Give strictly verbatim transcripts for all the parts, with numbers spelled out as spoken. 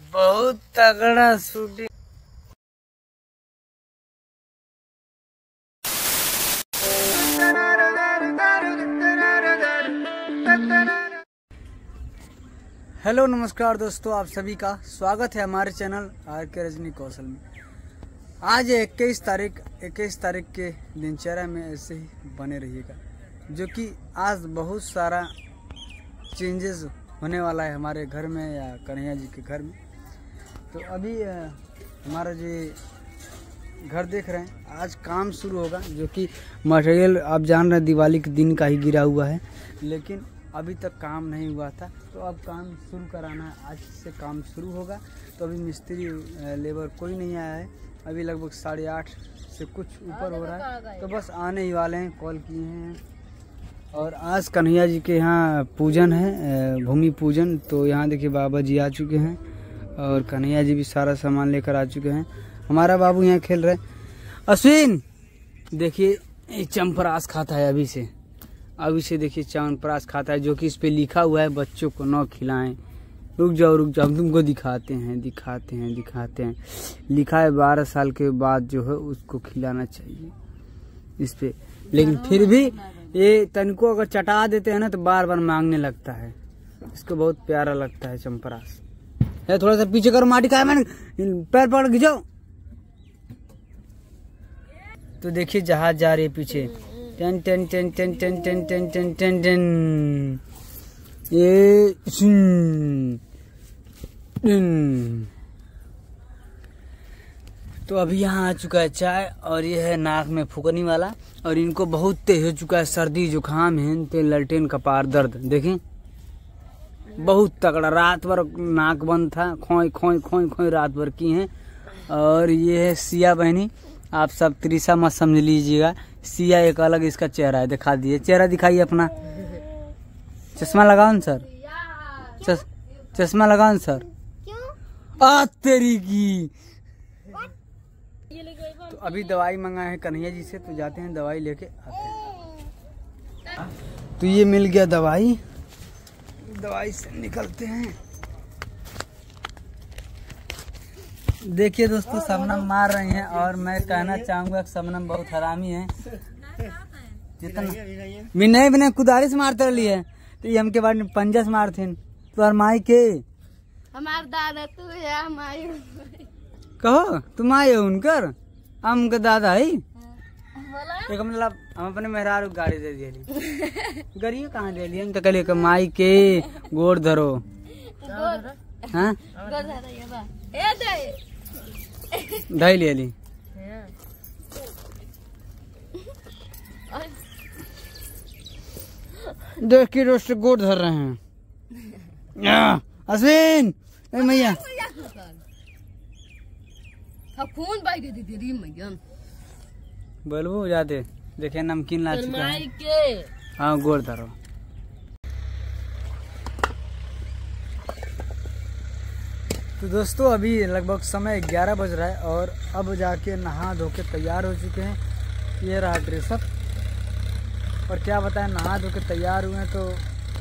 बहुत तगड़ा shooting. Hello नमस्कार दोस्तों, आप सभी का स्वागत है हमारे चैनल आर के रजनी कौशल में। आज इक्कीस तारीख इक्कीस तारीख के दिनचर्या में ऐसे ही बने रहिएगा, जो कि आज बहुत सारा चेंजेस होने वाला है हमारे घर में या कन्हैया जी के घर में। तो अभी हमारा जो घर देख रहे हैं, आज काम शुरू होगा, जो कि मटेरियल आप जान रहे हैं दिवाली के दिन का ही गिरा हुआ है, लेकिन अभी तक काम नहीं हुआ था। तो अब काम शुरू कराना है, आज से काम शुरू होगा। तो अभी मिस्त्री लेबर कोई नहीं आया है, अभी लगभग साढ़े आठ से कुछ ऊपर हो रहा है, तो बस आने ही वाले हैं, कॉल किए हैं। और आज कन्हैया जी के यहाँ पूजन है, भूमि पूजन। तो यहाँ देखिए बाबा जी आ चुके हैं और कन्हैया जी भी सारा सामान लेकर आ चुके हैं। हमारा बाबू यहाँ खेल रहे हैं। अश्विन देखिए चंपरास खाता है अभी से अभी से देखिए चंपरास खाता है, जो कि इस पे लिखा हुआ है बच्चों को न खिलाएं। रुक जाओ रुक जाओ, हम तुमको दिखाते हैं दिखाते हैं दिखाते हैं लिखा है बारह साल के बाद जो है उसको खिलाना चाहिए इस पे। लेकिन फिर भी ये तनको अगर चटा देते हैं ना तो बार बार मांगने लगता है। इसको बहुत प्यारा लगता है चंपरास। है थोड़ा सा पीछे करो, माटी का है, मैंने पैर पकड़ खिंचाओ। तो देखिए जहाज जा रही है पीछे, ten ten ten ten ten ten ten ten ten ten ये तो अभी यहाँ आ चुका है चाय, और ये है नाक में फूकनी वाला। और इनको बहुत तेज हो चुका है सर्दी जुकाम है, ललटेन कपार दर्द देखें बहुत तगड़ा। रात भर नाक बंद था, खोई खोई खोई खोई रात भर की हैं। और ये है सिया बहनी, आप सब त्रिशा मत समझ लीजिएगा, सिया एक अलग इसका चेहरा है। दिखा दिए चेहरा, दिखाइए अपना। चश्मा लगाओ न सर, चस, चश्मा लगाओ न सर। क्यों? आ तेरी की। तो अभी दवाई मंगाए हैं कन्हैया जी से, तो जाते हैं दवाई लेके आते हैं। तो ये मिल गया दवाई, दवाई से निकलते हैं। देखिए दोस्तों शबनम मार रही हैं, और मैं कहना चाहूंगा कि शबनम बहुत हरामी है। जितना विनय विनय कुदारी से मारते रही है, तो ये हमके बाद पंजा से मारते हैं। तो माई के हमार दादा तू है, माई कहो तुम आए हो उनकर, हम का दादा है एक। मतलब हम अपने मेहरारू गाड़ी दे दिए, गरीब कहाँ दे दिए उनका, कल माई के गोड़ धरो। हाँ ढाई ले ली। देख के रोस्ट गोड़ धर रहे हैं। अश्विन मैया खून बाई दे दीदी मैया बोलबो जाते देखे नमकीन ला चुका है। हाँ गोड़ धरो। तो दोस्तों अभी लगभग समय ग्यारह बज रहा है, और अब जाके नहा धो के तैयार हो चुके हैं। ये रहा ड्रेसअप, और क्या बताएं नहा धो के तैयार हुए हैं। तो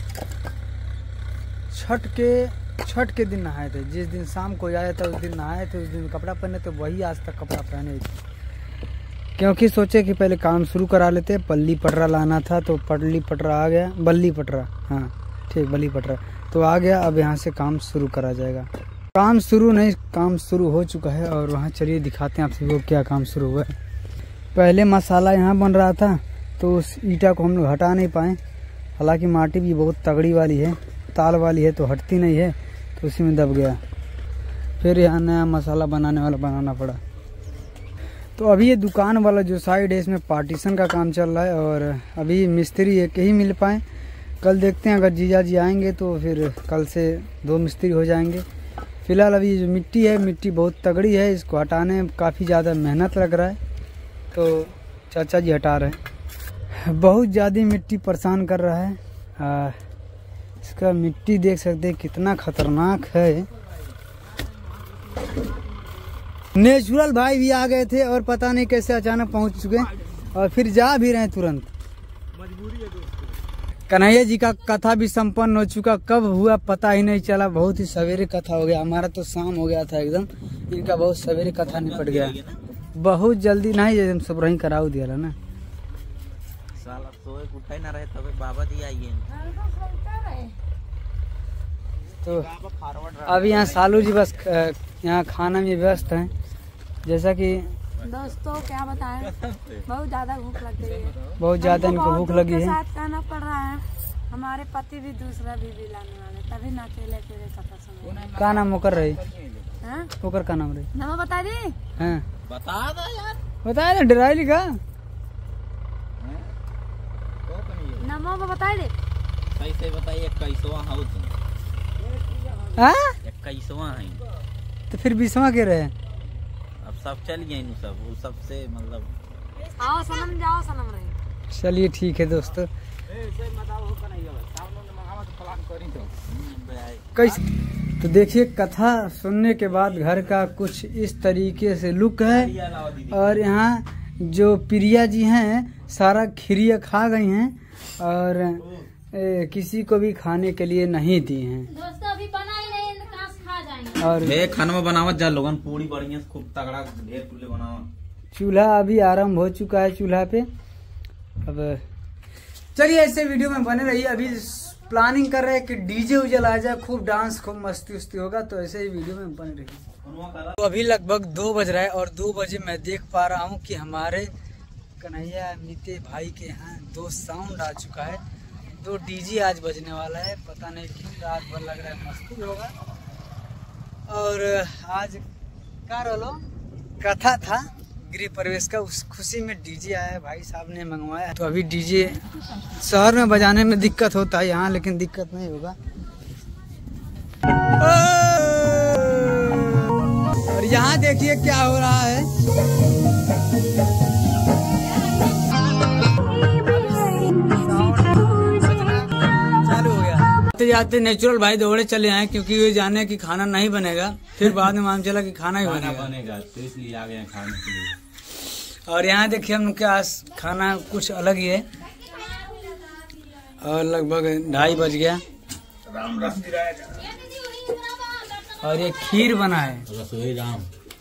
छठ के छठ के दिन नहाए थे, जिस दिन शाम को आया था उस दिन नहाए थे, उस दिन कपड़ा पहने थे, वही आज तक कपड़ा पहने थे, क्योंकि सोचे कि पहले काम शुरू करा लेते। पल्ली पटरा लाना था, तो पल्ली पटरा आ गया, बल्ली पटरा, हाँ ठीक बल्ली पटरा तो आ गया। अब यहाँ से काम शुरू करा जाएगा। काम शुरू नहीं, काम शुरू हो चुका है, और वहाँ चलिए दिखाते हैं आप सभी को क्या काम शुरू हुआ है। पहले मसाला यहाँ बन रहा था, तो उस ईटा को हम लोग हटा नहीं पाए। हालांकि माटी भी बहुत तगड़ी वाली है, ताल वाली है, तो हटती नहीं है, तो उसी में दब गया। फिर यहाँ नया मसाला बनाने वाला बनाना पड़ा। तो अभी ये दुकान वाला जो साइड है, इसमें पार्टीशन का काम चल रहा है, और अभी मिस्त्री एक ही मिल पाए। कल देखते हैं, अगर जीजा जी आएंगे तो फिर कल से दो मिस्त्री हो जाएंगे। फिलहाल अभी ये जो मिट्टी है, मिट्टी बहुत तगड़ी है, इसको हटाने में काफ़ी ज़्यादा मेहनत लग रहा है, तो चाचा जी हटा रहे हैं। बहुत ज़्यादा मिट्टी परेशान कर रहा है। आ, इसका मिट्टी देख सकते हैं कितना खतरनाक है। नेचुरल भाई भी आ गए थे, और पता नहीं कैसे अचानक पहुंच चुके, और फिर जा भी रहे हैं तुरंत। मजबूरी है दोस्तों। कन्हैया जी का कथा भी संपन्न हो चुका, कब हुआ पता ही नहीं चला, बहुत ही सवेरे कथा हो गया। हमारा तो शाम हो गया था एकदम, इनका बहुत सवेरे कथा निपट गया, बहुत जल्दी नहीं एकदम सब रही कराऊ दिया ना। साला सोए उठाई ना रहे तबे बाबा जी आइए। तो अभी यहाँ सालू जी बस यहाँ खाना में व्यस्त हैं। जैसा कि दोस्तों क्या बताएं, बहुत ज्यादा भूख लग गई है, बहुत ज्यादा इनको भूख लगी है। साथ कहना पड़ रहा है, हमारे पति भी दूसरा बीवी लाने वाले, तभी ना अकेले अकेले कथा सुन। का नाम ओकर रही? हाँ? ओकर का नाम रही? नाम बता दी। हाँ बता दो यार, बताए ना, डराई लिखा नामों को बता दे। कैसे बताइए? इक्कीसवां हो तुम, हाँ इक्कीसवां है तो फिर बीसवा के रहे। अब सब चल गए इन सब, वो सबसे मतलब आओ सनम, जाओ सनम रही। चलिए ठीक है दोस्तों। कैसे तो देखिए, कथा सुनने के बाद घर का कुछ इस तरीके से लुक है। और यहाँ जो प्रिया जी हैं सारा खिरिया खा गई हैं और ए, किसी को भी खाने के लिए नहीं दी हैं। दोस्तों अभी बना ही नहीं, कहाँ से खा जाएंगे। और ये खाना बनावत जा लोगन, पूरी बढ़िया से खूब तगड़ा ढेर पुले बनावा। चूल्हा अभी आरंभ हो चुका है चूल्हा पे। अब चलिए ऐसे वीडियो में बने रहिए। अभी प्लानिंग कर रहे हैं कि डीजे उजे लाया जाए, खूब डांस खूब मस्ती उस्ती होगा, तो ऐसे ही वीडियो में बने रहिए। तो अभी लगभग दो बज रहा है और दो बजे मैं देख पा रहा हूँ कि हमारे कन्हैया मीते भाई के यहाँ दो साउंड आ चुका है, दो डीजे आज बजने वाला है। पता नहीं क्यों, रात भर लग रहा है मस्ती होगा। और आज क्या रोलो कथा था गृह प्रवेश का, उस खुशी में डीजे आया है, भाई साहब ने मंगवाया। तो अभी डीजे शहर में बजाने में दिक्कत होता है, यहाँ लेकिन दिक्कत नहीं होगा। और यहाँ देखिए क्या हो रहा है। चालू हो गया। आते जाते नेचुरल भाई दौड़े चले आए, क्योंकि वे जाने की खाना नहीं बनेगा। फिर बाद में मालूम चला कि खाना ही बनेगा बनेगा तो इसलिए आ गए खाने के लिए। और यहाँ देखिए हम लोग के आज खाना कुछ अलग ही है। और लगभग ढाई बज गया और ये खीर बना है। रसोई राम।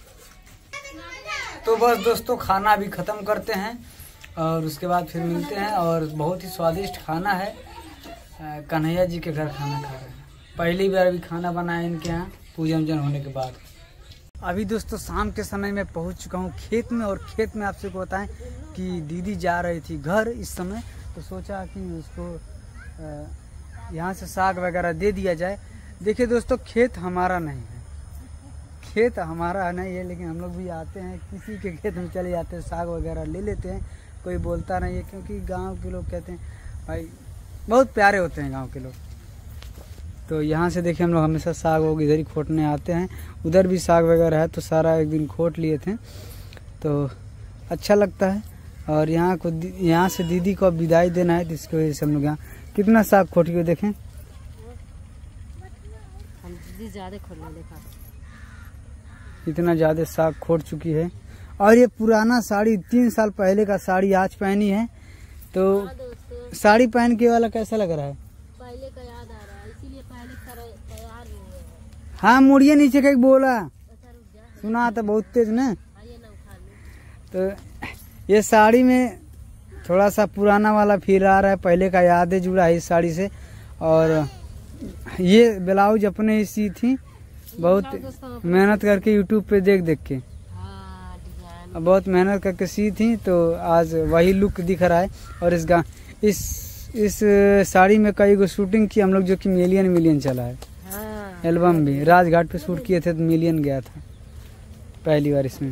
तो बस दोस्तों खाना अभी खत्म करते हैं और उसके बाद फिर मिलते हैं। और बहुत ही स्वादिष्ट खाना है, कन्हैया जी के घर खाना खा रहे हैं। पहली बार अभी खाना बनाया इनके यहाँ पूजन उजन होने के बाद। अभी दोस्तों शाम के समय में पहुंच चुका हूं खेत में। और खेत में आपसे को बताएं कि दीदी जा रही थी घर इस समय, तो सोचा कि उसको यहाँ से साग वगैरह दे दिया जाए। देखिए दोस्तों, खेत हमारा नहीं है, खेत हमारा नहीं है, लेकिन हम लोग भी आते हैं किसी के खेत में चले जाते हैं, साग वगैरह ले लेते हैं। कोई बोलता नहीं है, क्योंकि गाँव के लोग कहते हैं भाई बहुत प्यारे होते हैं गाँव के लोग। तो यहाँ से देखिए हम लोग हमेशा साग वोग इधर ही खोटने आते हैं। उधर भी साग वगैरह है तो सारा एक दिन खोट लिए थे, तो अच्छा लगता है। और यहाँ को यहाँ से दीदी को अब विदाई देना है, जिसकी वजह से हम लोग यहाँ कितना साग खोट के देखें। दीदी ज्यादा खोलने देखा, इतना ज़्यादा साग खोट चुकी है। और ये पुराना साड़ी, तीन साल पहले का साड़ी आज पहनी है। तो साड़ी पहन के वाला कैसा लग रहा है? पहले का याद आ रहा है, इसीलिए पहले तैयार नहीं हुए। हाँ मुड़िए नीचे कहीं बोला, सुना था बहुत तेज ना। तो ये साड़ी में थोड़ा सा पुराना वाला फील आ रहा है, पहले का यादें जुड़ा है इस साड़ी से। और ये ब्लाउज अपने ही सी थी, बहुत मेहनत करके यूट्यूब पे देख देख के बहुत मेहनत करके सी थी, तो आज वही लुक दिख रहा है। और इस गा इस इस साड़ी में कई गो शूटिंग की हम लोग, जो कि मिलियन मिलियन चला है। हाँ। एल्बम भी राजघाट पे शूट किए थे तो मिलियन गया था पहली बार इसमें।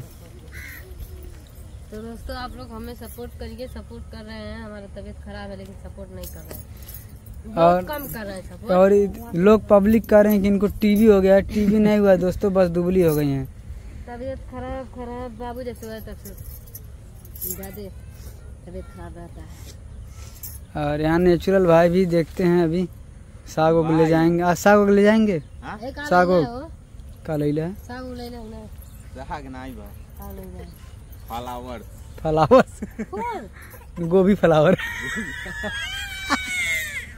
तो दोस्तों आप लोग हमें सपोर्ट करिए, सपोर्ट कर रहे हैं। हमारा तबीयत खराब है लेकिन सपोर्ट नहीं कर रहे हैं, बहुत कम कर रहे हैं सपोर्ट। और लोग पब्लिक कर रहे हैं कि इनको टीबी हो गया है। टीबी नहीं हुआ दोस्तों, बस दुबली हो गई हैं। तबीयत खराब खराब बाबू जब सुबह तक ज्यादा तबीयत खराब रहता है। और यहाँ नेचुरल भाई भी देखते हैं, अभी साग को ले जाएंगे। आज साग को ले जाएंगे, साग का ले ले साग ले ले साग नहीं बा, फ्लावर फ्लावर गोभी फ्लावर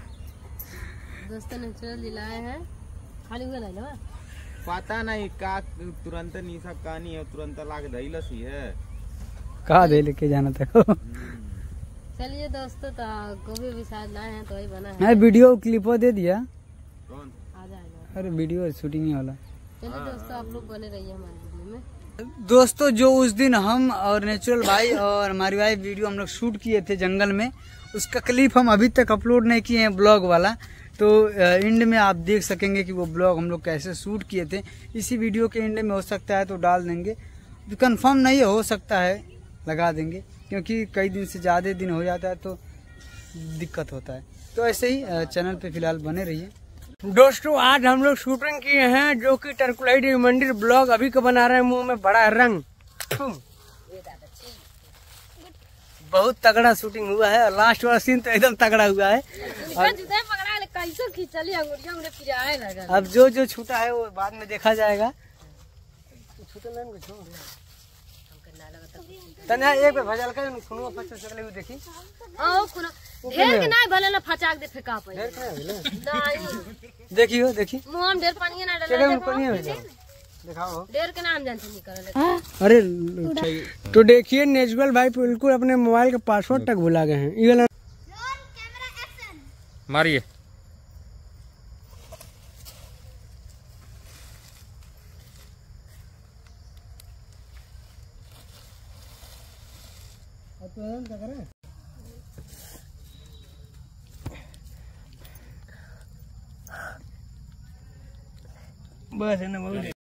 दोस्तों नेचुरल दिलाए हैं खाली हुए नहीं ना पता नहीं का तुरंत नहीं सब कहानी है तुरंत लाग धैलस ही है कहा दे लेके जाना था चलिए दोस्तों तो गोभी भी शायद लाए हैं तो वही बना है मैं वीडियो क्लिपो दे दिया कौन आ जाएगा। अरे वीडियो शूटिंग वाला। चलिए दोस्तों आप लोग बने रहिए हमारे वीडियो में। दोस्तों जो उस दिन हम और नेचुरल भाई और हमारी वाइफ वीडियो हम लोग शूट किए थे जंगल में, उसका क्लिप हम अभी तक अपलोड नहीं किए हैं ब्लॉग वाला, तो एंड में आप देख सकेंगे कि वो ब्लॉग हम लोग कैसे शूट किए थे। इसी वीडियो के एंड में हो सकता है तो डाल देंगे, कंफर्म नहीं है, हो सकता है लगा देंगे, क्योंकि कई दिन से ज़्यादा दिन हो जाता है तो दिक्कत होता है। तो ऐसे ही चैनल पे फिलहाल बने रहिए। दोस्तों आज हम लोग शूटिंग किए हैं जो कि टरकुलाई देवी मंदिर ब्लॉग अभी का बना रहे हैं। मुंह में बड़ा रंग, बहुत तगड़ा शूटिंग हुआ है और लास्ट वाला सीन तो एकदम तगड़ा हुआ है। अब जो जो छूटा है वो बाद में देखा जाएगा। तन्या एक बार भजल का सुनो पचास सकले देखी आओ कुनो ढेर के नहीं भले ना फचाक दे फेंका पे नहीं देखियो देखी मुंह में ढेर पानी ना चले डाले उनको नहीं हो जाए दिखाओ। ढेर के नाम जानते नहीं करे अरे तो देखिए नेचुरल भाई बिल्कुल अपने मोबाइल का पासवर्ड तक भुला गए हैं। ये वाला मारिए बस है ना बहुत